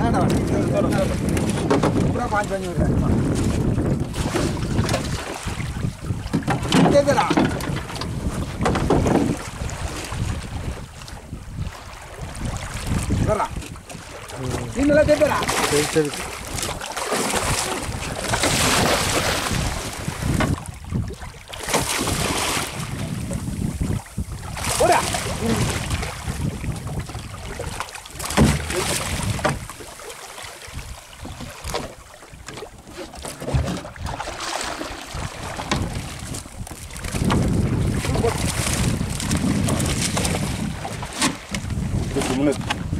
पूरा 5 बजे हो रहा है दे देना करना तीन वाला दे देना चल ओरा minutes.